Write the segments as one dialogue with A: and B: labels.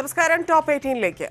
A: നമസ്കാരം. ടോപ്പ് 18ലേക്ക്.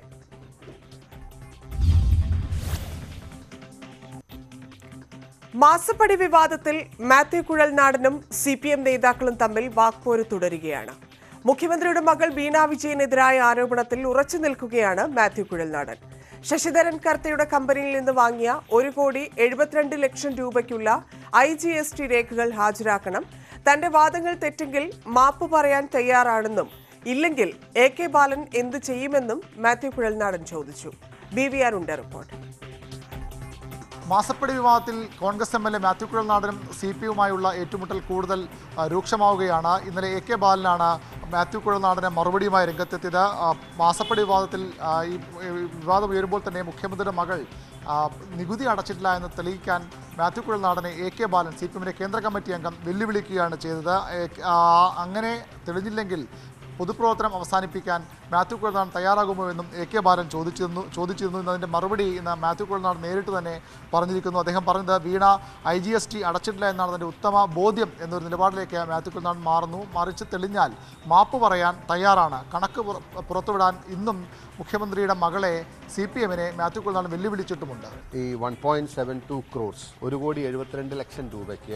A: മാസപ്പടി വിവാദത്തിൽ മാത്യു കുഴൽനാടനും CPM നേതാക്കളും തമ്മിൽ വാക്പോര് തുടരുകയാണ്. മുഖ്യമന്ത്രിയുടെ മകൾ വീണ വിജയനെതിരായ ആരോപണത്തിൽ ഉറച്ചു നിൽക്കുകയാണ് മാത്യു കുഴൽനാടൻ. ശശിധരൻ കർത്തയുടെ കമ്പനിയിൽ നിന്ന് വാങ്ങിയ 1,72,00,000 രൂപയ്ക്കുള്ള IGST രേഖകൾ ഹാജരാക്കണം. തന്റെ വാദങ്ങൾ തെറ്റെങ്കിൽ മാപ്പ് പറയാൻ തയ്യാറാണെന്നും ഇല്ലെങ്കിൽ AK ബാലൻ എന്ത് ചെയ്യുമെന്നും മാത്യു കുഴൽനാടൻ ചോദിച്ചു. BVR ഉണ്ട് റിപ്പോർട്ട്.
B: മാസപ്പടി വിവാദത്തിൽ കോൺഗ്രസ് MLA മാത്യു കുഴൽനാടനും CPയുമായുള്ള ഏറ്റുമുട്ടൽ കൂടുതൽ രൂക്ഷമാവുകയാണ്. ഇന്നലെ AK ബാലനാണ് മാത്യു കുഴൽനാടന് മറുപടിയുമായി രംഗത്തെത്തിയത്. മാസപ്പടി വിവാദത്തിൽ ഈ വിവാദം ഉയരുമ്പോൾ തന്നെ മുഖ്യമന്ത്രിയുടെ മകൾ നികുതി അടച്ചിട്ടില്ല എന്ന് തെളിയിക്കാൻ മാത്യു കുഴൽനാടനെ AK ബാലൻ CPMന്റെ കേന്ദ്ര കമ്മിറ്റി അംഗം വെല്ലുവിളിക്കുകയാണ് ചെയ്തത്. അങ്ങനെ തെളിഞ്ഞില്ലെങ്കിൽ പൊതുപ്രവർത്തനം അവസാനിപ്പിക്കാൻ മാത്യു കുഴൽനാടൻ തയ്യാറാകുമോ എന്നും AK ബാലൻ ചോദിച്ചിരുന്നു. എന്നതിൻ്റെ മറുപടി ഇന്ന് മാത്യു കുഴൽനാടൻ നേരിട്ട് തന്നെ പറഞ്ഞിരിക്കുന്നു. അദ്ദേഹം പറഞ്ഞത് വീണ IGST അടച്ചിട്ടില്ല എന്നാണ് അതിൻ്റെ ഉത്തമ ബോധ്യം എന്നൊരു നിലപാടിലേക്ക് മാത്യു കുഴൽനാടൻ മാറുന്നു. മറിച്ച് തെളിഞ്ഞാൽ മാപ്പ് പറയാൻ തയ്യാറാണ്. കണക്ക് പുറത്തുവിടാൻ ഇന്നും മുഖ്യമന്ത്രിയുടെ മകളെ CPMനെ മാത്യു കുഴൽനാടൻ വെല്ലുവിളിച്ചിട്ടുമുണ്ട്.
C: ഈ 1.72 crores 1,72,00,000 രൂപയ്ക്ക്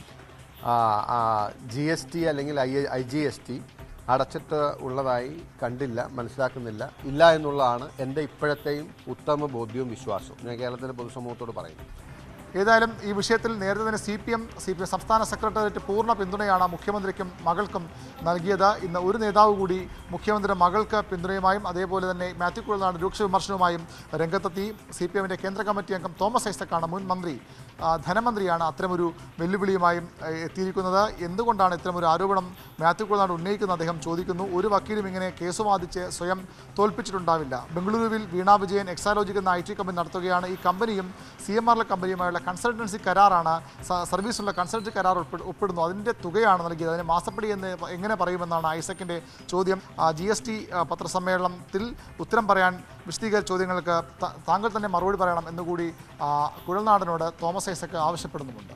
C: GST അല്ലെങ്കിൽ IGST അടച്ചിട്ട് ഉള്ളതായി കണ്ടില്ല, മനസ്സിലാക്കുന്നില്ല, ഇല്ല എന്നുള്ളതാണ് എൻ്റെ ഇപ്പോഴത്തെയും ഉത്തമ ബോധ്യവും വിശ്വാസവും ഞാൻ കേരളത്തിലെ പൊതുസമൂഹത്തോട് പറയുന്നു.
B: ഏതായാലും ഈ വിഷയത്തിൽ നേരത്തെ തന്നെ CPM സംസ്ഥാന സെക്രട്ടേറിയറ്റ് പൂർണ്ണ പിന്തുണയാണ് മുഖ്യമന്ത്രിക്കും മകൾക്കും നൽകിയത്. ഇന്ന് ഒരു നേതാവ് കൂടി മുഖ്യമന്ത്രിയുടെ മകൾക്ക് പിന്തുണയുമായും അതേപോലെ തന്നെ മാത്യു കുഴൽനാടൻ രൂക്ഷ വിമർശനവുമായും രംഗത്തെത്തി. CPMന്റെ കേന്ദ്ര കമ്മിറ്റി അംഗം തോമസ് ഐസക്കാണ്, മുൻ മന്ത്രി, ധനമന്ത്രിയാണ്, അത്തരമൊരു വെല്ലുവിളിയുമായും എത്തിയിരിക്കുന്നത്. എന്തുകൊണ്ടാണ് ഇത്തരമൊരു ആരോപണം മാത്യു കുഴൽനാടൻ ഉന്നയിക്കുന്നത് അദ്ദേഹം ചോദിക്കുന്നു. ഒരു വക്കീലും ഇങ്ങനെ കേസ് വാദിച്ച് സ്വയം തോൽപ്പിച്ചിട്ടുണ്ടാവില്ല. ബംഗളൂരുവിൽ വീണ വിജയൻ എക്സാലോജിക് എന്ന IT കമ്പനി നടത്തുകയാണ്. ഈ കമ്പനിയും CMRL കമ്പനിയുമായുള്ള കൺസൾട്ടൻസി കരാറാണ്, സർവീസുള്ള കൺസൾട്ടൻസി കരാർ ഉൾപ്പെടുന്നു. അതിൻ്റെ തുകയാണ് നൽകിയത്. അതിന് മാസപ്പടി എന്ന് എങ്ങനെ പറയുമെന്നാണ് ഐസക്കിൻ്റെ ചോദ്യം. GST പത്രസമ്മേളനത്തിൽ ഉത്തരം പറയാൻ വിശദീകരിച്ച ചോദ്യങ്ങൾക്ക് താങ്കൾ തന്നെ മറുപടി പറയണം എന്നുകൂടി കുഴൽനാടനോട് തോമസ് ഐസക്ക് ആവശ്യപ്പെടുന്നുമുണ്ട്.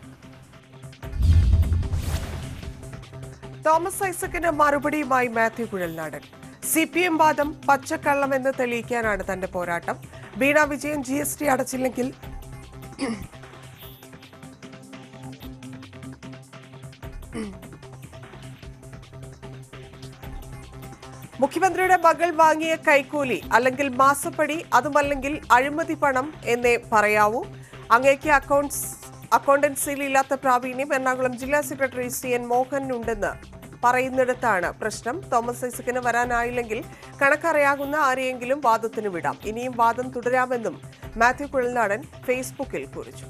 A: തോമസ് ഐസക്കിന് മറുപടിയുമായി മാത്യു കുഴൽനാടൻ. CPM വാദം പച്ചക്കള്ളമെന്ന് തെളിയിക്കാനാണ് തന്റെ പോരാട്ടം. വീണ വിജയൻ GST അടച്ചില്ലെങ്കിൽ മുഖ്യമന്ത്രിയുടെ മകൾ വാങ്ങിയ കൈക്കൂലി അല്ലെങ്കിൽ മാസപ്പടി, അതുമല്ലെങ്കിൽ അഴിമതി പണം എന്നേ പറയാവൂ. അങ്ങേക്ക് അക്കൗണ്ടൻസിയിൽ ഇല്ലാത്ത പ്രാവീണ്യം എറണാകുളം ജില്ലാ സെക്രട്ടറി CN മോഹനുണ്ടെന്ന് പറയുന്നിടത്താണ് പ്രശ്നം. തോമസ് ഐസക്കിന് വരാനായില്ലെങ്കിൽ കണക്കറിയാകുന്ന ആരെയെങ്കിലും വാദത്തിന് വിടാം. ഇനിയും വാദം തുടരാമെന്നും മാത്യു കുഴൽനാടൻ ഫേസ്ബുക്കിൽ കുറിച്ചു.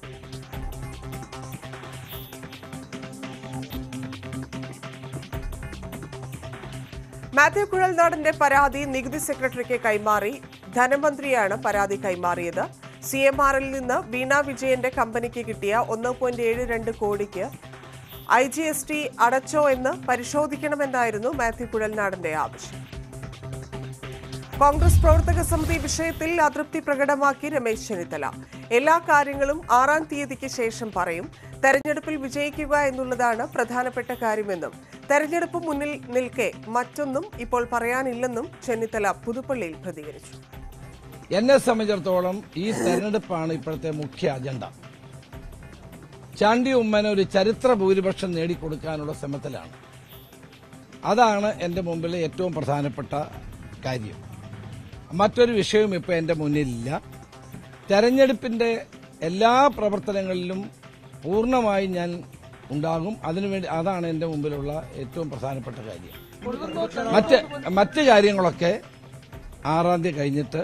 A: മാത്യു കുഴൽനാടന്റെ പരാതി നികുതി സെക്രട്ടറിക്ക് കൈമാറി. ധനമന്ത്രിയാണ് പരാതി കൈമാറിയത്. CMRൽ നിന്ന് വീണ വിജയന്റെ കമ്പനിക്ക് കിട്ടിയ 1.72 കോടിക്ക് IGST അടച്ചോ എന്ന് പരിശോധിക്കണമെന്നായിരുന്നു മാത്യു കുഴൽനാടന്റെ ആവശ്യം. കോൺഗ്രസ് പ്രവർത്തക സമിതി വിഷയത്തിൽ അതൃപ്തി പ്രകടമാക്കി രമേശ് ചെന്നിത്തല. എല്ലാ കാര്യങ്ങളും 6-ാം തീയതിക്ക് ശേഷം പറയും. തെരഞ്ഞെടുപ്പിൽ വിജയിക്കുക എന്നുള്ളതാണ് പ്രധാനപ്പെട്ട കാര്യമെന്നും തെരഞ്ഞെടുപ്പ് മുന്നിൽ നിൽക്കെ മറ്റൊന്നും ഇപ്പോൾ പറയാനില്ലെന്നും ചെന്നിത്തല പുതുപ്പള്ളിയിൽ പ്രതികരിച്ചു.
D: എന്നെ സംബന്ധിച്ചിടത്തോളം ഈ തെരഞ്ഞെടുപ്പാണ് ഇപ്പോഴത്തെ മുഖ്യ അജണ്ട. ചാണ്ടി ഉമ്മന് ഒരു ചരിത്ര ഭൂരിപക്ഷം നേടിക്കൊടുക്കാനുള്ള ശ്രമത്തിലാണ്. അതാണ് എൻ്റെ മുമ്പിൽ ഏറ്റവും പ്രധാനപ്പെട്ട കാര്യം. മറ്റൊരു വിഷയവും ഇപ്പോൾ എൻ്റെ മുന്നിലില്ല. തെരഞ്ഞെടുപ്പിൻ്റെ എല്ലാ പ്രവർത്തനങ്ങളിലും പൂർണ്ണമായി ഞാൻ ഉണ്ടാകും. അതിനുവേണ്ടി അതാണ് എൻ്റെ മുമ്പിലുള്ള ഏറ്റവും പ്രധാനപ്പെട്ട കാര്യം. മറ്റ് കാര്യങ്ങളൊക്കെ 6-ാം തീയതി കഴിഞ്ഞിട്ട്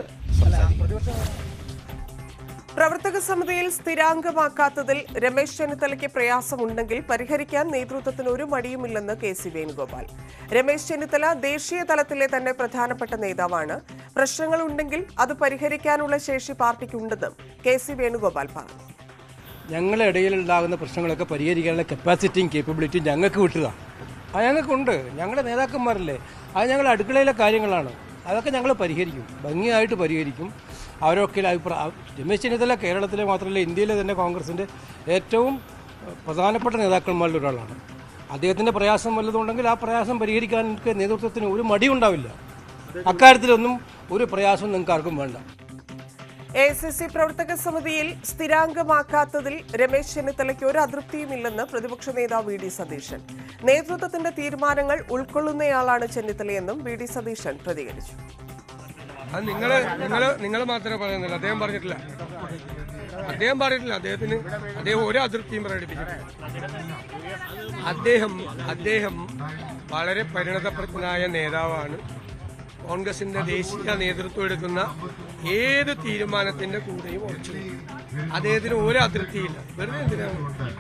A: പ്രവർത്തക സമിതിയിൽ സ്ഥിരാംഗമാക്കാത്തതിൽ രമേശ് ചെന്നിത്തലയ്ക്ക് പ്രയാസമുണ്ടെങ്കിൽ പരിഹരിക്കാൻ നേതൃത്വത്തിന് ഒരു മടിയുമില്ലെന്ന് KC വേണുഗോപാൽ. രമേശ് ചെന്നിത്തല ദേശീയ തലത്തിലെ തന്നെ പ്രധാനപ്പെട്ട നേതാവാണ്. പ്രശ്നങ്ങളുണ്ടെങ്കിൽ അത് പരിഹരിക്കാനുള്ള ശേഷി പാർട്ടിക്കുണ്ടെന്നും KC വേണുഗോപാൽ പറഞ്ഞു.
E: ഞങ്ങളുടെ ഇടയിലുണ്ടാകുന്ന പ്രശ്നങ്ങളൊക്കെ പരിഹരിക്കാനുള്ള കപ്പാസിറ്റിയും കേപ്പബിലിറ്റിയും ഞങ്ങൾക്ക് വിട്ടുക. അത് ഞങ്ങൾക്കുണ്ട്. ഞങ്ങളുടെ നേതാക്കന്മാരല്ലേ, അത് ഞങ്ങളുടെ അടുക്കളയിലെ കാര്യങ്ങളാണ്. അതൊക്കെ ഞങ്ങൾ പരിഹരിക്കും, ഭംഗിയായിട്ട് പരിഹരിക്കും. അവരൊക്കെ രമേശ് ചെന്നിത്തല കേരളത്തിലെ മാത്രമല്ല ഇന്ത്യയിലെ തന്നെ കോൺഗ്രസിൻ്റെ ഏറ്റവും പ്രധാനപ്പെട്ട നേതാക്കന്മാരിൽ ഒരാളാണ്. അദ്ദേഹത്തിൻ്റെ പ്രയാസം വല്ലതുണ്ടെങ്കിൽ ആ പ്രയാസം പരിഹരിക്കാൻ നേതൃത്വത്തിന് ഒരു മടിയുണ്ടാവില്ല. അക്കാര്യത്തിലൊന്നും ഒരു പ്രയാസവും നിങ്ങൾക്ക് ആർക്കും വേണ്ട.
A: AICC പ്രവർത്തക സമിതിയിൽ സ്ഥിരാംഗമാക്കാത്തതിൽ രമേശ് ചെന്നിത്തലയ്ക്ക് ഒരു അതൃപ്തിയുമില്ലെന്ന് പ്രതിപക്ഷ നേതാവ് വി ഡി സതീശൻ. നേതൃത്വത്തിന്റെ തീരുമാനങ്ങൾ ഉൾക്കൊള്ളുന്നയാളാണ് ചെന്നിത്തലയെന്നും വി ഡി സതീശൻ പ്രതികരിച്ചു.
F: അത് നിങ്ങൾ മാത്രമേ പറയുന്നില്ല, അദ്ദേഹം പറഞ്ഞിട്ടില്ല. അദ്ദേഹം ഒരു അതൃപ്തിയും പ്രകടിപ്പിച്ചിട്ടില്ല. അദ്ദേഹം വളരെ പരിണതപ്രജ്ഞനായ നേതാവാണ്. കോൺഗ്രസിന്റെ ദേശീയ നേതൃത്വം എടുക്കുന്ന ഏത് തീരുമാനത്തിന്റെ കൂടെയും ഉറച്ചു. അദ്ദേഹത്തിന് ഒരു അതൃപ്തിയില്ല. വെറുതെ എന്തിനാണ്?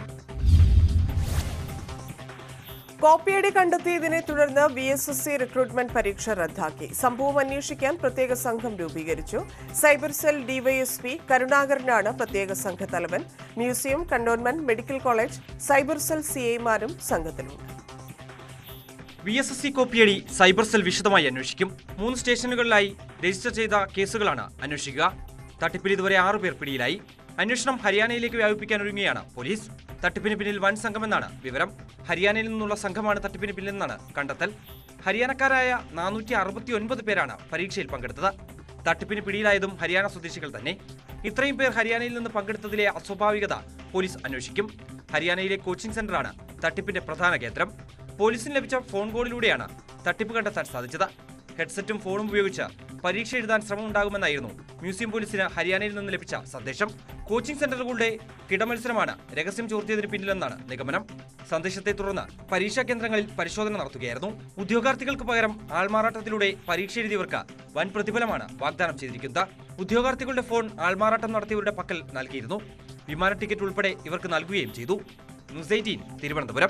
A: കോപ്പിയടി കണ്ടെത്തിയതിനെ തുടർന്ന് VSSC റിക്രൂട്ട്മെന്റ് പരീക്ഷ റദ്ദാക്കി. സംഭവം അന്വേഷിക്കാൻ പ്രത്യേക സംഘം രൂപീകരിച്ചു. സൈബർ സെൽ DYSP കരുണാകരനാണ് പ്രത്യേക സംഘത്തലവൻ. Museum, cantonment, medical college, cyber cell CIമാരും സംഘത്തിലുണ്ട്.
G: VSSC കോപ്പിയടി സൈബർ സെൽ വിശദമായി അന്വേഷിക്കും. 3 സ്റ്റേഷനുകളിലായി രജിസ്റ്റർ ചെയ്ത കേസുകളാണ് അന്വേഷിക്കുക. തട്ടിപ്പിൽ ഇതുവരെ 6 പേർ പിടിയിലായി. അന്വേഷണം ഹരിയാനയിലേക്ക് വ്യാപിപ്പിക്കാൻ ഒരുങ്ങുകയാണ് പോലീസ്. തട്ടിപ്പിന് പിന്നിൽ വൻ സംഘമെന്നാണ് വിവരം. ഹരിയാനയിൽ നിന്നുള്ള സംഘമാണ് തട്ടിപ്പിന് പിന്നിലെന്നാണ് കണ്ടെത്തൽ. ഹരിയാനക്കാരായ 469 പേരാണ് പരീക്ഷയിൽ പങ്കെടുത്തത്. തട്ടിപ്പിന് പിടിയിലായതും ഹരിയാന സ്വദേശികൾ തന്നെ. ഇത്രയും പേർ ഹരിയാനയിൽ നിന്ന് പങ്കെടുത്തതിലെ അസ്വാഭാവികത പോലീസ് അന്വേഷിക്കും. ഹരിയാനയിലെ കോച്ചിംഗ് സെന്ററാണ് തട്ടിപ്പിന്റെ പ്രധാന കേന്ദ്രം. പോലീസിന് ലഭിച്ച ഫോൺ കോളിലൂടെയാണ് തട്ടിപ്പ് കണ്ടെത്താൻ സാധിച്ചത്. ഹെഡ്സെറ്റും ഫോണും ഉപയോഗിച്ച് പരീക്ഷ എഴുതാൻ ശ്രമമുണ്ടാകുമെന്നായിരുന്നു മ്യൂസിയം പോലീസിന് ഹരിയാനയിൽ നിന്ന് ലഭിച്ച സന്ദേശം. കോച്ചിംഗ് സെന്ററുകളുടെ കിടമത്സരമാണ് രഹസ്യം ചോർത്തിയതിന് പിന്നിലെന്നാണ് നിഗമനം. സന്ദേശത്തെ തുടർന്ന് പരീക്ഷാ കേന്ദ്രങ്ങളിൽ പരിശോധന നടത്തുകയായിരുന്നു. ഉദ്യോഗാർത്ഥികൾക്ക് പകരം ആൾമാറാട്ടത്തിലൂടെ പരീക്ഷ എഴുതിയവർക്ക് വൻ പ്രതിഫലമാണ് വാഗ്ദാനം ചെയ്തിരിക്കുന്നത്. ഉദ്യോഗാർത്ഥികളുടെ ഫോൺ ആൾമാറാട്ടം നടത്തിയവരുടെ പക്കൽ നൽകിയിരുന്നു. വിമാന ടിക്കറ്റ് ഉൾപ്പെടെ ഇവർക്ക് നൽകുകയും ചെയ്തു. ന്യൂസ് 18 തിരുവനന്തപുരം.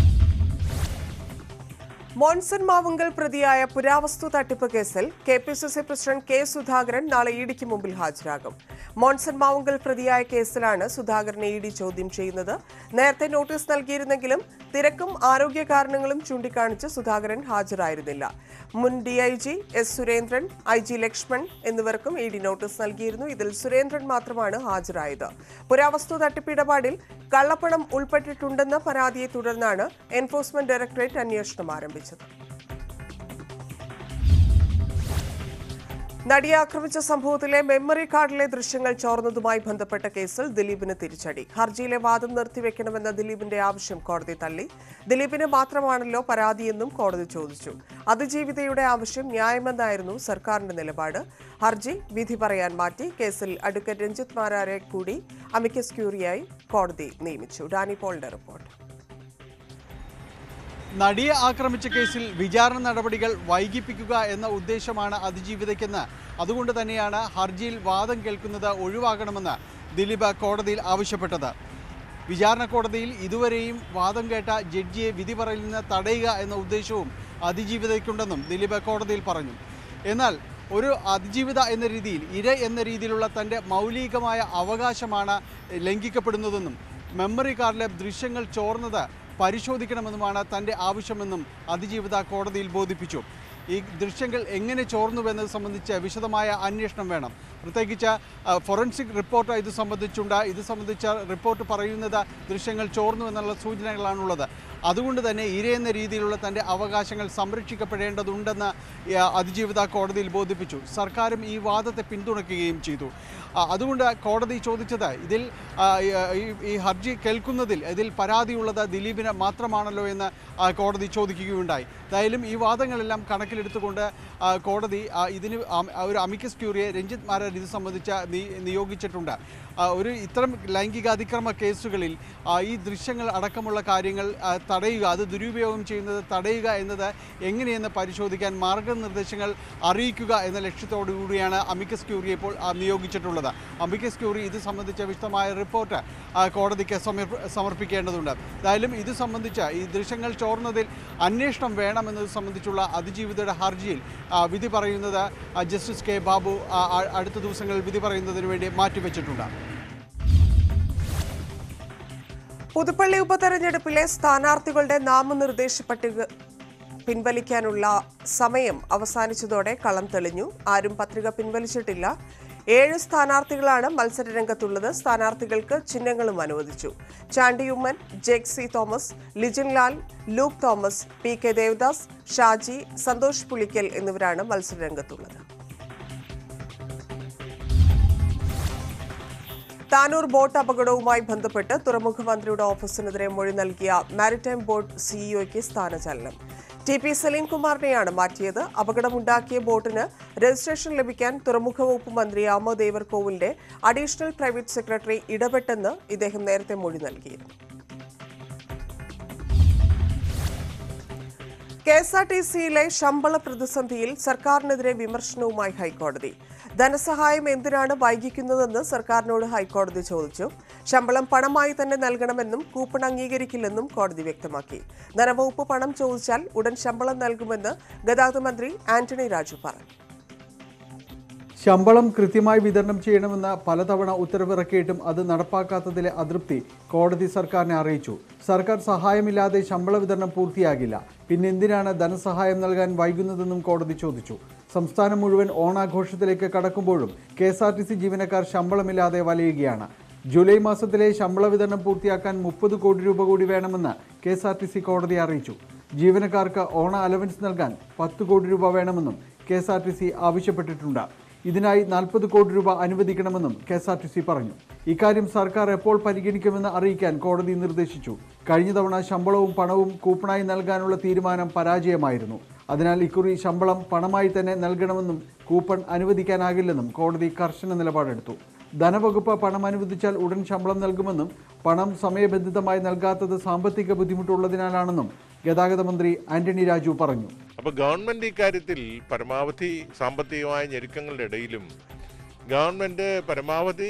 A: മോൺസൺ മാവുങ്കൽ പ്രതിയായ പുരാവസ്തു തട്ടിപ്പ് കേസിൽ KPCC പ്രസിഡന്റ് K സുധാകരൻ നാളെ EDക്ക് മുമ്പിൽ ഹാജരാകും. മോൺസൺ മാവുങ്കൽ പ്രതിയായ കേസിലാണ് സുധാകരനെ ED ചോദ്യം ചെയ്യുന്നത്. നേരത്തെ നോട്ടീസ് നൽകിയിരുന്നെങ്കിലും തിരക്കും ആരോഗ്യ കാരണങ്ങളും ചൂണ്ടിക്കാണിച്ച് സുധാകരൻ ഹാജരായിരുന്നില്ല. മുൻ DIG S Surendran, IG Lakshman എന്നിവർക്കും ED നോട്ടീസ് നൽകിയിരുന്നു. ഇതിൽ സുരേന്ദ്രൻ മാത്രമാണ് ഹാജരായത്. പുരാവസ്തു തട്ടിപ്പ് ഇടപാടിൽ കള്ളപ്പണം ഉൾപ്പെട്ടിട്ടുണ്ടെന്ന പരാതിയെ തുടർന്നാണ് എൻഫോഴ്സ്മെന്റ് ഡയറക്ടറേറ്റ് അന്വേഷണം ആരംഭിച്ചത്. നടിയെ ആക്രമിച്ച സംഭവത്തിലെ മെമ്മറി കാർഡിലെ ദൃശ്യങ്ങൾ ചോർന്നതുമായി ബന്ധപ്പെട്ട കേസിൽ ദിലീപിന് തിരിച്ചടി. ഹർജിയിലെ വാദം നിർത്തിവെക്കണമെന്ന ദിലീപിന്റെ ആവശ്യം കോടതി തള്ളി. ദിലീപിന് മാത്രമാണല്ലോ പരാതിയെന്നും കോടതി ചോദിച്ചു. അതിജീവിതയുടെ ആവശ്യം ന്യായമെന്നായിരുന്നു സർക്കാരിന്റെ നിലപാട്. ഹർജി വിധി പറയാൻ മാറ്റി. കേസിൽ അഡ്വക്കേറ്റ് രഞ്ജിത്ത് മാരാരെ കൂടി അമിക്കസ് ക്യൂറിയായി കോടതി നിയമിച്ചു. ഡാനി പോളിന്റെ റിപ്പോർട്ട്.
H: നടിയെ ആക്രമിച്ച കേസിൽ വിചാരണ നടപടികൾ വൈകിപ്പിക്കുക എന്ന ഉദ്ദേശമാണ് അതിജീവിതയ്ക്കെന്ന്, അതുകൊണ്ട് തന്നെയാണ് ഹർജിയിൽ വാദം കേൾക്കുന്നത് ഒഴിവാക്കണമെന്ന് ദിലീപ് കോടതിയിൽ ആവശ്യപ്പെട്ടത്. വിചാരണ കോടതിയിൽ ഇതുവരെയും വാദം കേട്ട ജഡ്ജിയെ വിധി പറയിൽ നിന്ന് തടയുക എന്ന ഉദ്ദേശവും അതിജീവിതയ്ക്കുണ്ടെന്നും ദിലീപ് കോടതിയിൽ പറഞ്ഞു. എന്നാൽ ഒരു അതിജീവിത എന്ന രീതിയിൽ, ഇര എന്ന രീതിയിലുള്ള തൻ്റെ മൗലികമായ അവകാശമാണ് ലംഘിക്കപ്പെടുന്നതെന്നും മെമ്മറി കാർഡിലെ ദൃശ്യങ്ങൾ ചോർന്നത് പരിശോധിക്കണമെന്നുമാണ് തൻ്റെ ആവശ്യമെന്നും അതിജീവിത കോടതിയിൽ ബോധിപ്പിച്ചു. ഈ ദൃശ്യങ്ങൾ എങ്ങനെ ചോർന്നുവെന്നത് സംബന്ധിച്ച് വിശദമായ അന്വേഷണം വേണം. പ്രത്യേകിച്ച് ഫോറൻസിക് റിപ്പോർട്ട് ഇത് സംബന്ധിച്ചുണ്ട്. ഇത് സംബന്ധിച്ച റിപ്പോർട്ട് പറയുന്നത് ദൃശ്യങ്ങൾ ചോർന്നു എന്നുള്ള സൂചനകളാണുള്ളത്. അതുകൊണ്ട് തന്നെ ഇരയെന്ന രീതിയിലുള്ള തൻ്റെ അവകാശങ്ങൾ സംരക്ഷിക്കപ്പെടേണ്ടതുണ്ടെന്ന് അതിജീവിത കോടതിയിൽ ബോധിപ്പിച്ചു. സർക്കാരും ഈ വാദത്തെ പിന്തുണയ്ക്കുകയും ചെയ്തു. അതുകൊണ്ട് കോടതി ചോദിച്ചത് ഇതിൽ ഈ ഹർജി കേൾക്കുന്നതിൽ ഇതിൽ പരാതിയുള്ളത് ദിലീപിന് മാത്രമാണല്ലോ എന്ന് കോടതി ചോദിക്കുകയുണ്ടായി. എന്തായാലും ഈ വാദങ്ങളെല്ലാം കണക്കിലെടുത്തുകൊണ്ട് കോടതി ഇതിന് ഒരു അമിക്കസ് ക്യൂറിയെ രഞ്ജിത്ത് മാരാർ ഇത് സംബന്ധിച്ച് നിയോഗിച്ചിട്ടുണ്ട്. ഇത്തരം ലൈംഗിക അതിക്രമ കേസുകളിൽ ഈ ദൃശ്യങ്ങൾ അടക്കമുള്ള കാര്യങ്ങൾ തടയുക, അത് ദുരുപയോഗം ചെയ്യുന്നത് തടയുക എന്നത് എങ്ങനെയെന്ന് പരിശോധിക്കാൻ മാർഗനിർദ്ദേശങ്ങൾ അറിയിക്കുക എന്ന ലക്ഷ്യത്തോടു കൂടിയാണ് അമിക്കസ് ക്യൂറിയെ ഇപ്പോൾ നിയോഗിച്ചിട്ടുള്ളത്. അമിക്കസ് ക്യൂറി ഇത് സംബന്ധിച്ച വിശദമായ റിപ്പോർട്ട് കോടതിക്ക് സമർപ്പിക്കേണ്ടതുണ്ട്. എന്തായാലും ഇത് സംബന്ധിച്ച് ഈ ദൃശ്യങ്ങൾ ചോർന്നതിൽ അന്വേഷണം വേണമെന്നത് സംബന്ധിച്ചുള്ള അതിജീവിതയുടെ ഹർജിയിൽ വിധി പറയുന്നത് ജസ്റ്റിസ് K ബാബു അടുത്ത ദിവസങ്ങളിൽ വിധി പറയുന്നതിന് വേണ്ടി മാറ്റിവെച്ചിട്ടുണ്ട്.
A: പുതുപ്പള്ളി ഉപതെരഞ്ഞെടുപ്പിലെ സ്ഥാനാർത്ഥികളുടെ നാമനിർദ്ദേശ പട്ടിക പിൻവലിക്കാനുള്ള സമയം അവസാനിച്ചതോടെ കളം തെളിഞ്ഞു. ആരും പത്രിക പിൻവലിച്ചിട്ടില്ല. 7 സ്ഥാനാർത്ഥികളാണ് മത്സരരംഗത്തുള്ളത്. സ്ഥാനാർത്ഥികൾക്ക് ചിഹ്നങ്ങളും അനുവദിച്ചു. ചാണ്ടി ഉമ്മൻ, ജെക്സി തോമസ്, ലിജിൻ ലാൽ, ലൂക്ക് തോമസ്, PK ദേവദാസ്, ഷാജി, സന്തോഷ് പുളിക്കൽ എന്നിവരാണ് മത്സരരംഗത്തുള്ളത്. താനൂർ ബോട്ട് അപകടവുമായി ബന്ധപ്പെട്ട് തുറമുഖ മന്ത്രിയുടെ ഓഫീസിനെതിരെ മൊഴി നൽകിയ മാരിടൈം ബോർഡ് സിഇഒയ്ക്ക് സ്ഥാനചലനം. TP സലീംകുമാറിനെയാണ് മാറ്റിയത്. അപകടമുണ്ടാക്കിയ ബോട്ടിന് രജിസ്ട്രേഷൻ ലഭിക്കാൻ തുറമുഖ വകുപ്പ് മന്ത്രി അഹമ്മദ് ദേവർകോവിലിന്റെ അഡീഷണൽ പ്രൈവറ്റ് സെക്രട്ടറി ഇടപെട്ടെന്ന് ഇദ്ദേഹം നേരത്തെ മൊഴി നൽകിയിരുന്നു. KSRTCയിലെ ശമ്പള പ്രതിസന്ധിയിൽ സർക്കാരിനെതിരെ വിമർശനവുമായി ഹൈക്കോടതി. ധനസഹായം എന്തിനാണ് വൈകിക്കുന്നതെന്ന് സർക്കാരിനോട് ഹൈക്കോടതി ചോദിച്ചു. ശമ്പളം പണമായി തന്നെ നൽകണമെന്നും കൂപ്പൺ അംഗീകരിക്കില്ലെന്നും കോടതി വ്യക്തമാക്കി. ധനവകുപ്പ് പണം ചോദിച്ചാൽ ഉടൻ ശമ്പളം നൽകുമെന്ന് ഗതാഗത മന്ത്രി ആന്റണി രാജു പറഞ്ഞു.
H: ശമ്പളം കൃത്യമായി വിതരണം ചെയ്യണമെന്ന് പലതവണ ഉത്തരവിറക്കിയിട്ടും അത് നടപ്പാക്കാത്തതിലെ അതൃപ്തി കോടതി സർക്കാരിനെ അറിയിച്ചു. സർക്കാർ സഹായമില്ലാതെ ശമ്പള വിതരണം പൂർത്തിയാകില്ല. പിന്നെ എന്തിനാണ് ധനസഹായം നൽകാൻ വൈകുന്നതെന്നും കോടതി ചോദിച്ചു. സംസ്ഥാനം മുഴുവൻ ഓണാഘോഷത്തിലേക്ക് കടക്കുമ്പോഴും KSRTC ജീവനക്കാർ ശമ്പളമില്ലാതെ വലയുകയാണ്. ജൂലൈ മാസത്തിലെ ശമ്പള വിതരണം പൂർത്തിയാക്കാൻ 30 കോടി രൂപ കൂടി വേണമെന്ന് KSRTC കോടതിയെ അറിയിച്ചു. ജീവനക്കാർക്ക് ഓണ അലവൻസ് നൽകാൻ 10 കോടി രൂപ വേണമെന്നും KSRTC ആവശ്യപ്പെട്ടിട്ടുണ്ട്. ഇതിനായി 40 കോടി രൂപ അനുവദിക്കണമെന്നും KSRTC പറഞ്ഞു. ഇക്കാര്യം സർക്കാർ എപ്പോൾ പരിഗണിക്കുമെന്ന് അറിയിക്കാൻ കോടതി നിർദ്ദേശിച്ചു. കഴിഞ്ഞ തവണ ശമ്പളവും പണവും കൂപ്പണായി നൽകാനുള്ള തീരുമാനം പരാജയമായിരുന്നു. അതിനാൽ ഇക്കുറി ശമ്പളം പണമായി തന്നെ നൽകണമെന്നും കൂപ്പൺ അനുവദിക്കാനാകില്ലെന്നും കോടതി കർശന നിലപാടെടുത്തു. ധനവകുപ്പ് പണം അനുവദിച്ചാൽ ഉടൻ ശമ്പളം നൽകുമെന്നും പണം സമയബന്ധിതമായി നൽകാത്തത് സാമ്പത്തിക ബുദ്ധിമുട്ടുള്ളതിനാലാണെന്നും ഗതാഗത മന്ത്രി ആന്റണി രാജു പറഞ്ഞു.
I: അപ്പോൾ ഗവൺമെൻറ് ഇക്കാര്യത്തിൽ പരമാവധി സാമ്പത്തികമായ ഞെരുക്കങ്ങളുടെ ഇടയിലും ഗവൺമെൻറ് പരമാവധി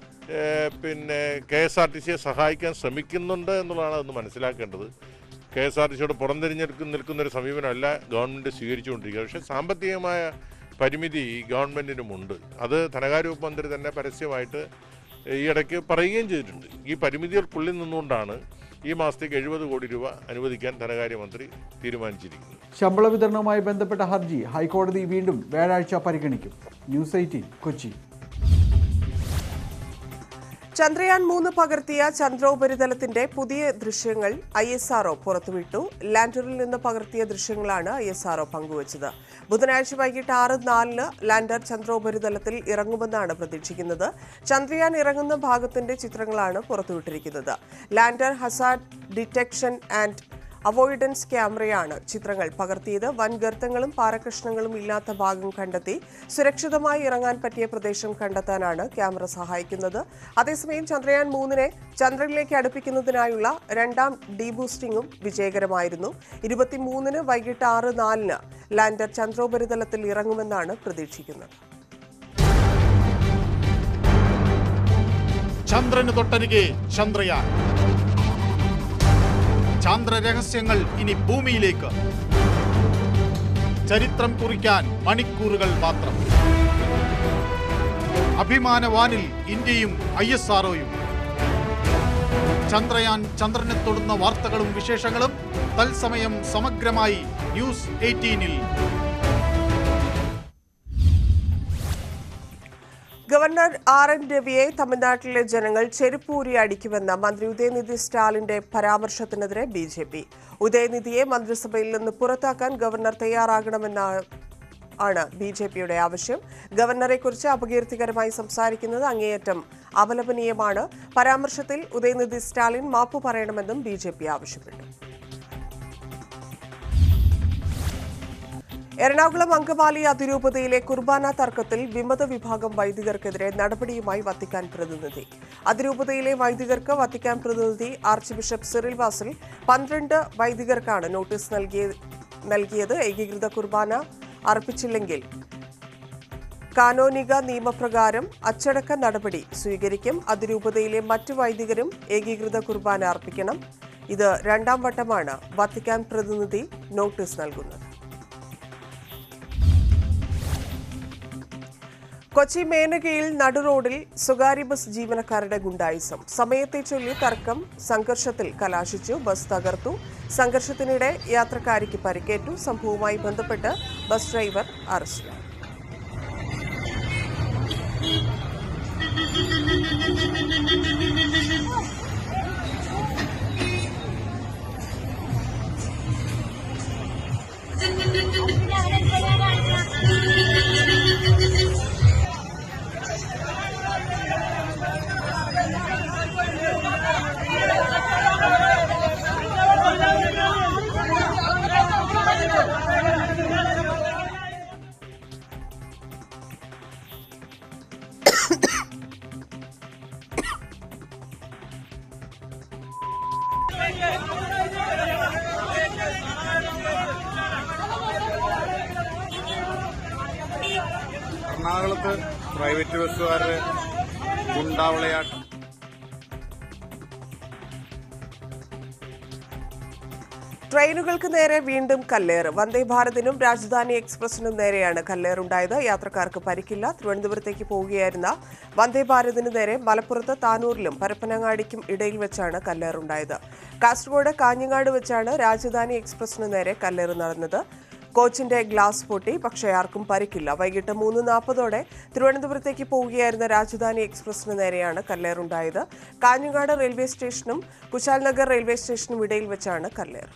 I: KSRTCയെ സഹായിക്കാൻ ശ്രമിക്കുന്നുണ്ട് എന്നുള്ളതാണ് അതൊന്ന് മനസ്സിലാക്കേണ്ടത്. KSRTCയോട് നിൽക്കുന്നൊരു സമീപനമല്ല ഗവൺമെൻറ് സ്വീകരിച്ചുകൊണ്ടിരിക്കുക. പക്ഷേ സാമ്പത്തികമായ പരിമിതി ഗവൺമെൻറ്റിനുമുണ്ട്. അത് ധനകാര്യ വകുപ്പ് മന്ത്രി തന്നെ പരസ്യമായിട്ട് ഈ ഇടയ്ക്ക് പറയുകയും ചെയ്തിട്ടുണ്ട്. ഈ പരിമിതികൾക്കുള്ളിൽ നിന്നുകൊണ്ടാണ് ഈ മാസത്തേക്ക് 70 കോടി രൂപ അനുവദിക്കാൻ ധനകാര്യമന്ത്രി തീരുമാനിച്ചിരിക്കുന്നത്.
H: ശമ്പള വിതരണവുമായി ബന്ധപ്പെട്ട ഹർജി ഹൈക്കോടതി വീണ്ടും വ്യാഴാഴ്ച പരിഗണിക്കും. ന്യൂസ് 18 കൊച്ചി.
A: ചന്ദ്രയാൻ 3 പകർത്തിയ ചന്ദ്രോപരിതലത്തിന്റെ പുതിയ ദൃശ്യങ്ങൾ ISRO പുറത്തുവിട്ടു. ലാൻഡറിൽ നിന്ന് പകർത്തിയ ദൃശ്യങ്ങളാണ് ISRO പങ്കുവച്ചത്. ബുധനാഴ്ച വൈകിട്ട് 6:04 ലാൻഡർ ചന്ദ്രോപരിതലത്തിൽ ഇറങ്ങുമെന്നാണ് പ്രതീക്ഷിക്കുന്നത്. ചന്ദ്രയാൻ ഇറങ്ങുന്ന ഭാഗത്തിന്റെ ചിത്രങ്ങളാണ് പുറത്തുവിട്ടിരിക്കുന്നത്. Lander hazard detection and avoidance ക്യാമറയാണ് ചിത്രങ്ങൾ പകർത്തിയത്. വൻ ഗർത്തങ്ങളും പാറക്കഷ്ണങ്ങളും ഇല്ലാത്ത ഭാഗം കണ്ടെത്തി സുരക്ഷിതമായി ഇറങ്ങാൻ പറ്റിയ പ്രദേശം കണ്ടെത്താനാണ് ക്യാമറ സഹായിക്കുന്നത്. അതേസമയം ചന്ദ്രയാൻ 3-നെ ചന്ദ്രനിലേക്ക് അടുപ്പിക്കുന്നതിനായുള്ള 2ാം ഡീബൂസ്റ്റിംഗും വിജയകരമായിരുന്നു. 23-ന് വൈകിട്ട് 6:04 ലാൻഡർ ചന്ദ്രോപരിതലത്തിൽ ഇറങ്ങുമെന്നാണ് പ്രതീക്ഷിക്കുന്നത്.
J: ചന്ദ്രന് തൊട്ടരികെ ചന്ദ്രയാൻ. ചാന്ദ്ര രഹസ്യങ്ങൾ ഇനി ഭൂമിയിലേക്ക്. ചരിത്രം കുറിക്കാൻ മണിക്കൂറുകൾ മാത്രം. അഭിമാനവാനിൽ ഇന്ത്യയും ISROയും. ചന്ദ്രയാൻ ചന്ദ്രനെ തൊടുന്ന വാർത്തകളും വിശേഷങ്ങളും തത്സമയം സമഗ്രമായി ന്യൂസ് 18-ൽ.
A: ഗവർണർ RN രവിയെ തമിഴ്നാട്ടിലെ ജനങ്ങൾ ചെരുപ്പൂരി അടിക്കുമെന്ന മന്ത്രി ഉദയനിധി സ്റ്റാലിന്റെ പരാമർശത്തിനെതിരെ BJP. ഉദയനിധിയെ മന്ത്രിസഭയിൽ നിന്ന് പുറത്താക്കാൻ ഗവർണർ തയ്യാറാകണമെന്നാണ് BJPയുടെ ആവശ്യം. ഗവർണറെക്കുറിച്ച് അപകീർത്തികരമായി സംസാരിക്കുന്നത് അങ്ങേയറ്റം അപലപനീയമാണ്. പരാമർശത്തിൽ ഉദയനിധി സ്റ്റാലിൻ മാപ്പ് പറയണമെന്നും BJP ആവശ്യപ്പെട്ടു. എറണാകുളം അങ്കമാലി അതിരൂപതയിലെ കുർബാന തർക്കത്തിൽ വിമത വിഭാഗം വൈദികർക്കെതിരെ നടപടിയുമായി വത്തിക്കാൻ പ്രതിനിധി. അതിരൂപതയിലെ വൈദികർക്ക് വത്തിക്കാൻ പ്രതിനിധി ആർച്ച് ബിഷപ്പ് സിറിൽ വാസിൽ 12 വൈദികർക്കാണ് നോട്ടീസ് നൽകിയത്. ഏകീകൃത കുർബാന അർപ്പിച്ചില്ലെങ്കിൽ കാനോനിക നിയമപ്രകാരം അച്ചടക്ക നടപടി സ്വീകരിക്കും. അതിരൂപതയിലെ മറ്റു വൈദികരും ഏകീകൃത കുർബാന അർപ്പിക്കണം. ഇത് 2ാം വട്ടമാണ് വത്തിക്കാൻ പ്രതിനിധി നോട്ടീസ് നൽകുന്നത്. കൊച്ചി മേനകയിൽ നടുറോഡിൽ സ്വകാര്യ ബസ് ജീവനക്കാരുടെ ഗുണ്ടായിസം. സമയത്തെ ചൊല്ലി തർക്കം സംഘർഷത്തിൽ കലാശിച്ചു. ബസ് തകർത്തു. സംഘർഷത്തിനിടെ യാത്രക്കാരിക്ക് പരിക്കേറ്റു. സംഭവവുമായി ബന്ധപ്പെട്ട് ബസ് ഡ്രൈവർ അറസ്റ്റിലായി.
K: എറണാകുളത്ത് പ്രൈവറ്റ് ബസ്സുകാരുടെ ഗുണ്ടാവിളയാട്ടം.
A: ട്രെയിനുകൾക്ക് നേരെ വീണ്ടും കല്ലേറ്. വന്ദേ ഭാരതിനും രാജധാനി എക്സ്പ്രസിനും നേരെയാണ് കല്ലേറുണ്ടായത്. യാത്രക്കാർക്ക് പരിക്കില്ല. തിരുവനന്തപുരത്തേക്ക് പോവുകയായിരുന്ന വന്ദേ ഭാരതിന് നേരെ മലപ്പുറത്ത് താനൂരിലും പരപ്പനങ്ങാടിക്കും ഇടയിൽ വെച്ചാണ് കല്ലേറുണ്ടായത്. കാസർഗോഡ് കാഞ്ഞങ്ങാട് വെച്ചാണ് രാജധാനി എക്സ്പ്രസിന് നേരെ കല്ലേറ് നടന്നത്. കോച്ചിന്റെ ഗ്ലാസ് പൊട്ടി, പക്ഷേ ആർക്കും പരിക്കില്ല. വൈകിട്ട് 3:40 തിരുവനന്തപുരത്തേക്ക് പോവുകയായിരുന്ന രാജധാനി എക്സ്പ്രസിന് നേരെയാണ് കല്ലേറുണ്ടായത്. കാഞ്ഞങ്ങാട് റെയിൽവേ സ്റ്റേഷനും കുശാൽ നഗർ റെയിൽവേ സ്റ്റേഷനും ഇടയിൽ വെച്ചാണ് കല്ലേറ്.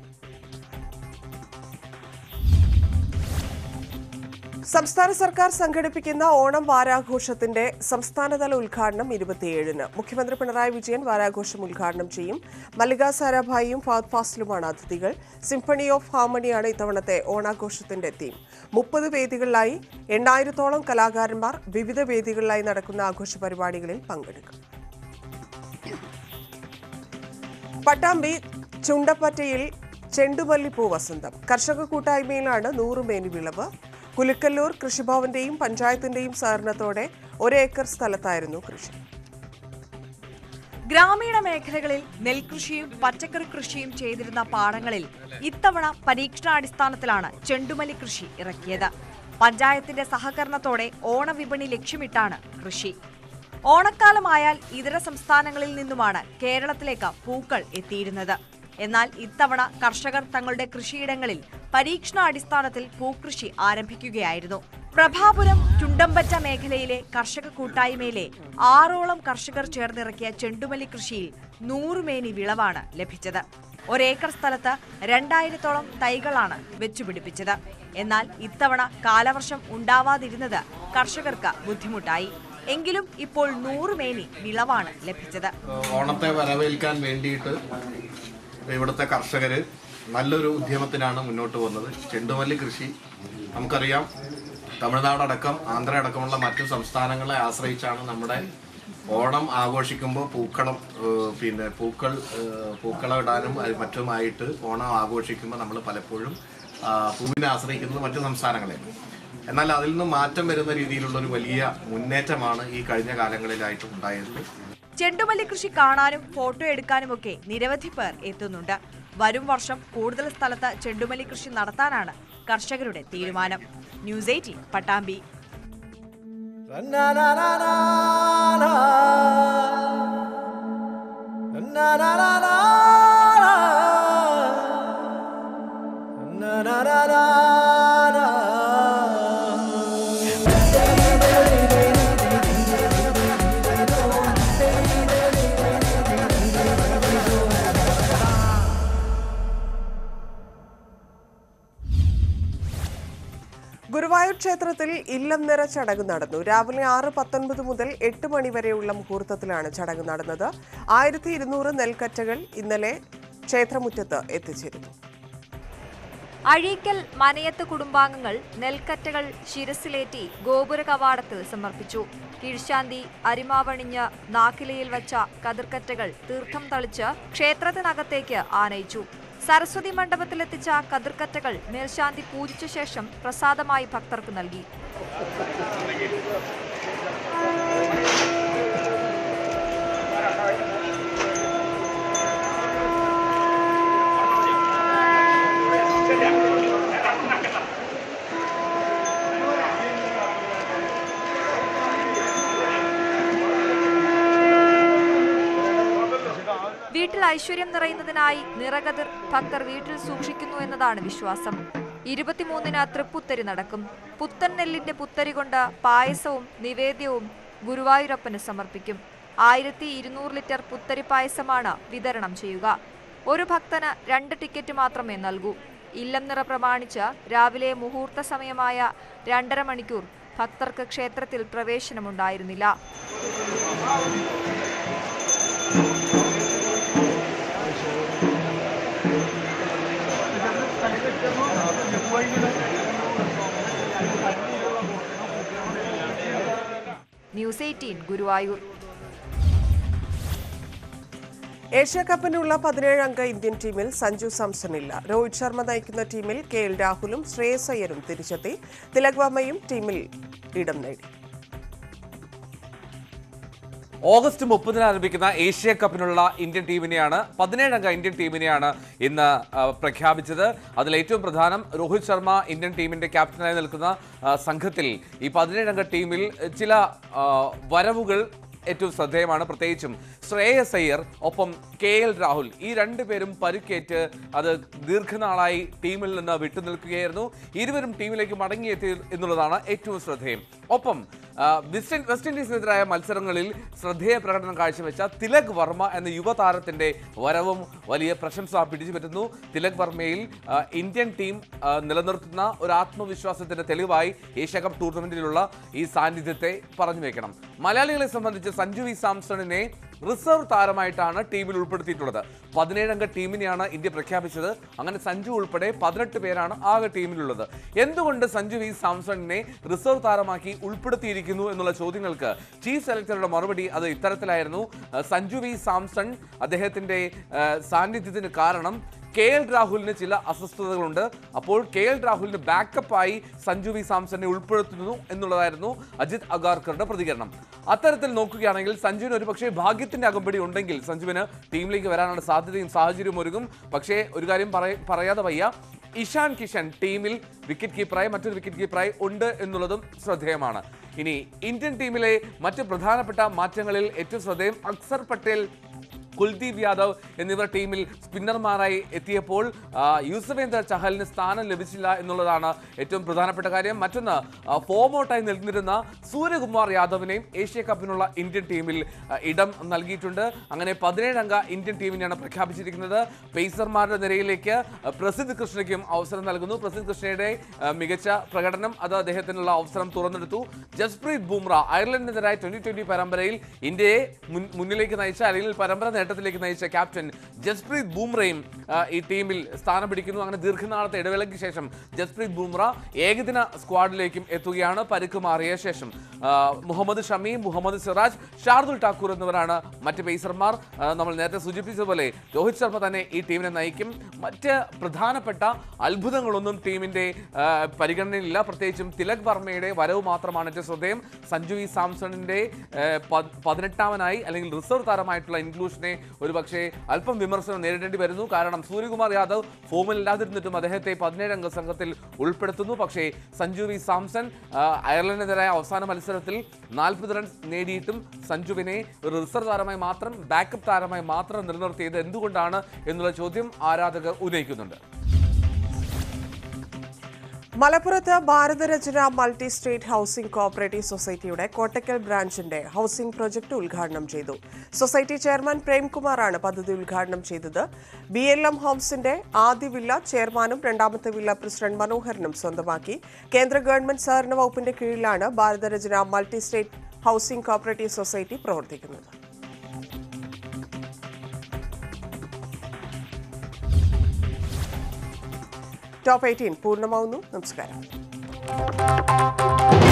A: സംസ്ഥാന സർക്കാർ സംഘടിപ്പിക്കുന്ന ഓണം വാരാഘോഷത്തിന്റെ സംസ്ഥാനതല ഉദ്ഘാടനം 27-ന്. മുഖ്യമന്ത്രി പിണറായി വിജയൻ വാരാഘോഷം ഉദ്ഘാടനം ചെയ്യും. മല്ലിക സാരാഭായിയും ഫഹദ് ഫാസിലുമാണ് അതിഥികൾ. സിംഫണി ഓഫ് ഹാർമണിയാണ് ഇത്തവണത്തെ ഓണാഘോഷത്തിന്റെ തീം. 30 വേദികളിലായി 8000-ഓളം കലാകാരന്മാർ വിവിധ വേദികളിലായി നടക്കുന്ന ആഘോഷ പരിപാടികളിൽ പങ്കെടുക്കും. പട്ടാമ്പി ചുണ്ടപ്പറ്റയിൽ ചെണ്ടുമല്ലിപ്പൂ വസന്തം. കർഷക കൂട്ടായ്മയിലാണ് 100 മേനി വിളവ്. കുലുക്കല്ലൂർ കൃഷിഭവന്റെയും പഞ്ചായത്തിന്റെയും സഹകരണത്തോടെ 1 ഏക്കർ സ്ഥലത്തായിരുന്നു കൃഷി.
L: ഗ്രാമീണ മേഖലകളിൽ നെൽകൃഷിയും പച്ചക്കറി കൃഷിയും ചെയ്തിരുന്ന പാടങ്ങളിൽ ഇത്തവണ പരീക്ഷണാടിസ്ഥാനത്തിലാണ് ചെണ്ടുമല്ലി കൃഷി ഇറക്കിയത്. പഞ്ചായത്തിന്റെ സഹകരണത്തോടെ ഓണവിപണി ലക്ഷ്യമിട്ടാണ് കൃഷി. ഓണക്കാലമായാൽ ഇതര സംസ്ഥാനങ്ങളിൽ നിന്നുമാണ് കേരളത്തിലേക്ക് പൂക്കൾ എത്തിയിരുന്നത്. എന്നാൽ ഇത്തവണ കർഷകർ തങ്ങളുടെ കൃഷിയിടങ്ങളിൽ പരീക്ഷണാടിസ്ഥാനത്തിൽ പൂക്കൃഷി ആരംഭിക്കുകയായിരുന്നു. പ്രഭാപുരം ചുണ്ടമ്പറ്റ മേഖലയിലെ കർഷക കൂട്ടായ്മയിലെ 6ഓളം കർഷകർ ചേർന്നിറക്കിയ ചെണ്ടുമല്ലി കൃഷിയിൽ 100 മേനി വിളവാണ് ലഭിച്ചത്. 1 ഏക്കർ സ്ഥലത്ത് 2000-ഓളം തൈകളാണ് വെച്ചുപിടിപ്പിച്ചത്. എന്നാൽ ഇത്തവണ കാലവർഷം ഉണ്ടാവാതിരുന്നത് കർഷകർക്ക് ബുദ്ധിമുട്ടായി. എങ്കിലും ഇപ്പോൾ 100 മേനി വിളവാണ് ലഭിച്ചത്.
K: ഓണത്തെ വരവേൽക്കാൻ വേണ്ടിയിട്ട് ഇവിടുത്തെ കർഷകർ നല്ലൊരു ഉദ്യമത്തിനാണ് മുന്നോട്ട് വന്നത്. ചെണ്ടുമല്ലി കൃഷി നമുക്കറിയാം, തമിഴ്നാടടക്കം ആന്ധ്ര അടക്കമുള്ള മറ്റു സംസ്ഥാനങ്ങളെ ആശ്രയിച്ചാണ് നമ്മുടെ ഓണം ആഘോഷിക്കുമ്പോൾ പൂക്കളം ഇടാനും മറ്റുമായിട്ട് ഓണം ആഘോഷിക്കുമ്പോൾ നമ്മൾ പലപ്പോഴും പൂവിനെ ആശ്രയിക്കുന്നത് മറ്റു സംസ്ഥാനങ്ങളെയാണ്. എന്നാൽ അതിൽ നിന്ന് മാറ്റം വരുന്ന രീതിയിലുള്ള ഒരു വലിയ മുന്നേറ്റമാണ് ഈ കഴിഞ്ഞ കാലങ്ങളിലായിട്ട് ഉണ്ടായത്.
L: ചെണ്ടുമല്ലി കൃഷി കാണാനും ഫോട്ടോ എടുക്കാനുമൊക്കെ നിരവധി പേർ എത്തുന്നുണ്ട്. വരും വർഷം കൂടുതൽ സ്ഥലത്ത് ചെണ്ടുമല്ലി കൃഷി നടത്താനാണ് കർഷകരുടെ തീരുമാനം. ന്യൂസ് 18 പട്ടാമ്പി.
A: ഗുരുവായൂർ ക്ഷേത്രത്തിൽ ഇല്ലം നിറ ചടങ്ങ് നടന്നു. രാവിലെ 6:19 മുതൽ 8 മണി വരെയുള്ള മുഹൂർത്തത്തിലാണ് ചടങ്ങ് നടന്നത്. 1200 നെൽക്കറ്റകൾ ഇന്നലെ ക്ഷേത്രമുറ്റത്ത് എത്തിച്ചിരുന്നു.
M: അഴീക്കൽ മനയത്ത് കുടുംബാംഗങ്ങൾ നെൽക്കറ്റകൾ ശിരസിലേറ്റി ഗോപുര കവാടത്തിൽ സമർപ്പിച്ചു. കീഴ്ശാന്തി അരിമാവണിഞ്ഞ് നാക്കിലയിൽ വച്ച കതിർക്കറ്റകൾ തീർത്ഥം തളിച്ച് ക്ഷേത്രത്തിനകത്തേക്ക് ആനയിച്ചു. സരസ്വതി മണ്ഡപത്തിലെത്തിച്ച കതിർക്കറ്റകൾ മേൽശാന്തി പൂജിച്ച ശേഷം പ്രസാദമായി ഭക്തർക്ക് നൽകി. വീട്ടിൽ ഐശ്വര്യം നിറയുന്നതിനായി നിറകതിർ ഭക്തർ വീട്ടിൽ സൂക്ഷിക്കുന്നു എന്നതാണ് വിശ്വാസം. 23-ന് തൃപ്പുത്തരി നടക്കും. പുത്തൻ നെല്ലിന്റെ പുത്തരി കൊണ്ട് പായസവും നിവേദ്യവും ഗുരുവായൂരപ്പന് സമർപ്പിക്കും. 1200 ലിറ്റർ പുത്തരി പായസമാണ് വിതരണം ചെയ്യുക. ഒരു ഭക്തന് 2 ടിക്കറ്റ് മാത്രമേ നൽകൂ. ഇല്ലം നിറ പ്രമാണിച്ച് രാവിലെ മുഹൂർത്ത സമയമായ 2.5 മണിക്കൂർ ഭക്തർക്ക് ക്ഷേത്രത്തിൽ പ്രവേശനമുണ്ടായിരുന്നില്ല. ന്യൂസ് 18 ഗുരുവായൂർ.
A: ഏഷ്യ കപ്പിനുള്ള 17 അംഗ ഇന്ത്യൻ ടീമിൽ സഞ്ജു സാംസൺ ഇല്ല. രോഹിത് ശർമ്മ നയിക്കുന്ന ടീമിൽ KL രാഹുലും ശ്രേയസ് അയ്യരും തിരിച്ചെത്തി. തിലക് വർമ്മയും ടീമിൽ ഇടം നേടി.
N: ഓഗസ്റ്റ് 30 ആരംഭിക്കുന്ന ഏഷ്യ കപ്പിനുള്ള ഇന്ത്യൻ ടീമിനെയാണ് 17 അംഗ ഇന്ത്യൻ ടീമിനെയാണ് ഇന്ന് പ്രഖ്യാപിച്ചത്. അതിൽ ഏറ്റവും പ്രധാനം രോഹിത് ശർമ്മ ഇന്ത്യൻ ടീമിന്റെ ക്യാപ്റ്റനായി നിൽക്കുന്ന സംഘത്തിൽ ഈ 17 അംഗ ടീമിൽ ചില വരവുകൾ ഏറ്റവും ശ്രദ്ധേയമാണ്. പ്രത്യേകിച്ചും ശ്രേയസ് അയ്യർ ഒപ്പം KL രാഹുൽ, ഈ 2 പേരും പരിക്കേറ്റ് അത് ദീർഘനാളായി ടീമിൽ നിന്ന് വിട്ടുനിൽക്കുകയായിരുന്നു. ഇരുവരും ടീമിലേക്ക് മടങ്ങിയെത്തി എന്നുള്ളതാണ് ഏറ്റവും ശ്രദ്ധേയം. ഒപ്പം വെസ്റ്റ് ഇൻഡീസിനെതിരായ മത്സരങ്ങളിൽ ശ്രദ്ധേയ പ്രകടനം കാഴ്ചവെച്ച തിലക് വർമ്മ എന്ന യുവതാരത്തിന്റെ വരവും വലിയ പ്രശംസ പിടിച്ചുപറ്റുന്നു. തിലക് വർമ്മയിൽ ഇന്ത്യൻ ടീം നിലനിർത്തുന്ന ഒരു ആത്മവിശ്വാസത്തിന്റെ തെളിവായി ഏഷ്യ കപ്പ് ടൂർണമെന്റിലുള്ള ഈ സാന്നിധ്യത്തെ പറഞ്ഞു വെക്കണം. മലയാളികളെ സംബന്ധിച്ച് സഞ്ജു വി സാംസണിനെ റിസർവ് താരമായിട്ടാണ് ടീമിൽ ഉൾപ്പെടുത്തിയിട്ടുള്ളത്. 17 അംഗ ടീമിനെയാണ് ഇന്ത്യ പ്രഖ്യാപിച്ചത്. അങ്ങനെ സഞ്ജു ഉൾപ്പെടെ 18 പേരാണ് ആകെ ടീമിലുള്ളത്. എന്തുകൊണ്ട് സഞ്ജു വി സാംസണിനെ റിസർവ് താരമാക്കി ഉൾപ്പെടുത്തിയിരിക്കുന്നു എന്നുള്ള ചോദ്യങ്ങൾക്ക് ചീഫ് സെലക്ടറുടെ മറുപടി അത് ഇത്തരത്തിലായിരുന്നു. സഞ്ജു വി സാംസൺ അദ്ദേഹത്തിന്റെ സാന്നിധ്യത്തിന് കാരണം KL രാഹുലിന് ചില അസ്വസ്ഥതകളുണ്ട്. അപ്പോൾ KL രാഹുലിന് ബാക്കപ്പായി സഞ്ജു വി സാംസണിനെ ഉൾപ്പെടുത്തുന്നു എന്നുള്ളതായിരുന്നു അജിത് അഗാർക്കറുടെ പ്രതികരണം. അത്തരത്തിൽ നോക്കുകയാണെങ്കിൽ സഞ്ജുവിന് ഒരു പക്ഷേ ഭാഗ്യത്തിന്റെ അകമ്പടി ഉണ്ടെങ്കിൽ സഞ്ജുവിന് ടീമിലേക്ക് വരാനുള്ള സാധ്യതയും സാഹചര്യവും ഒരുങ്ങും. പക്ഷേ ഒരു കാര്യം പറയാതെ വയ്യ, ഇഷാൻ കിഷൻ ടീമിൽ വിക്കറ്റ് കീപ്പറായി മറ്റൊരു വിക്കറ്റ് കീപ്പറായി ഉണ്ട് എന്നുള്ളതും ശ്രദ്ധേയമാണ്. ഇനി ഇന്ത്യൻ ടീമിലെ മറ്റ് പ്രധാനപ്പെട്ട മാറ്റങ്ങളിൽ ഏറ്റവും ശ്രദ്ധേയം അക്സർ പട്ടേൽ, കുൽദീപ് യാദവ് എന്നിവർ ടീമിൽ സ്പിന്നർമാരായി എത്തിയപ്പോൾ യൂസവേന്ദ്ര ചഹലിന് സ്ഥാനം ലഭിച്ചില്ല എന്നുള്ളതാണ് ഏറ്റവും പ്രധാനപ്പെട്ട കാര്യം. മറ്റൊന്ന് ഫോമൗട്ടായി നിൽന്നിരുന്ന സൂര്യകുമാർ യാദവിനെയും ഏഷ്യ കപ്പിനുള്ള ഇന്ത്യൻ ടീമിൽ ഇടം നൽകിയിട്ടുണ്ട്. അങ്ങനെ 17 അംഗ ഇന്ത്യൻ ടീമിനെയാണ് പ്രഖ്യാപിച്ചിരിക്കുന്നത്. പേസർമാരുടെ നിരയിലേക്ക് പ്രസിദ്ധ് കൃഷ്ണയ്ക്കും അവസരം നൽകുന്നു. പ്രസിദ്ധ് കൃഷ്ണയുടെ മികച്ച പ്രകടനം അത് അദ്ദേഹത്തിനുള്ള അവസരം തുറന്നെടുത്തു. ജസ്പ്രീത് ബുംറ അയർലൻഡിനെതിരായ 2020 പരമ്പരയിൽ ഇന്ത്യയെ മുന്നിലേക്ക് നയിച്ച അല്ലെങ്കിൽ പരമ്പര നേട്ടത്തിലേക്ക് നയിച്ച ക്യാപ്റ്റൻ ജസ്പ്രീത് ബുംറയും ഈ ടീമിൽ സ്ഥാനം പിടിക്കുന്നു. അങ്ങനെ ദീർഘനാളത്തെ ഇടവേളയ്ക്ക് ശേഷം ജസ്പ്രീത് ബുംറ ഏകദിന സ്ക്വാഡിലേക്കും എത്തുകയാണ് പരിക്ക് മാറിയ ശേഷം. മുഹമ്മദ് ഷമി, മുഹമ്മദ് സിറാജ്, ഷാർദുൽ ഠാക്കൂർ എന്നിവരാണ് മറ്റ് പേസർമാർ. നമ്മൾ നേരത്തെ സൂചിപ്പിച്ചതുപോലെ രോഹിത് ശർമ്മ തന്നെ ഈ ടീമിനെ നയിക്കും. മറ്റ് പ്രധാനപ്പെട്ട അത്ഭുതങ്ങളൊന്നും ടീമിന്റെ പരിഗണനയിലില്ല. പ്രത്യേകിച്ചും തിലക് വർമ്മയുടെ വരവ് മാത്രമാണ് ഏറ്റവും ശ്രദ്ധേയം. സഞ്ജു വി സാംസണിന്റെ 18ാമനായി അല്ലെങ്കിൽ റിസർവ് താരമായിട്ടുള്ള ഇൻക്ലൂഷനെ ഒരുപക്ഷെ അല്പം വിമർശനം നേരിടേണ്ടി വരുന്നു. കാരണം സൂര്യകുമാർ യാദവ് ഫോമിലില്ലാതിരുന്നിട്ടും അദ്ദേഹത്തെ 17 അംഗ സംഘത്തിൽ ഉൾപ്പെടുത്തുന്നു. പക്ഷേ സഞ്ജു വി സാംസൺ അയർലൻഡിനെതിരായ അവസാന മത്സരത്തിൽ 40 റൺസ് നേടിയിട്ടും സഞ്ജുവിനെ ഒരു റിസർവ് താരമായി മാത്രം, ബാക്കപ്പ് താരമായി മാത്രം നിലനിർത്തിയത് എന്തുകൊണ്ടാണ് എന്നുള്ള ചോദ്യം ആരാധകർ ഉന്നയിക്കുന്നുണ്ട്.
A: മലപ്പുറത്ത് Bharatharachana multi state housing cooperative സൊസൈറ്റിയുടെ കോട്ടക്കൽ ബ്രാഞ്ചിന്റെ ഹൗസിംഗ് പ്രൊജക്ട് ഉദ്ഘാടനം ചെയ്തു. സൊസൈറ്റി ചെയർമാൻ പ്രേംകുമാറാണ് പദ്ധതി ഉദ്ഘാടനം ചെയ്തത്. BLM ഹോംസിന്റെ ആദ്യ വില്ല ചെയർമാനും രണ്ടാമത്തെ വില്ല പ്രസിഡന്റ് മനോഹരനും സ്വന്തമാക്കി. കേന്ദ്ര ഗവൺമെന്റ് സഹകരണ വകുപ്പിന്റെ കീഴിലാണ് Bharatharachana multi state housing cooperative society പ്രവർത്തിക്കുന്നത്. ടോപ്പ് 18 പൂർണ്ണമാവുന്നു. നമസ്കാരം.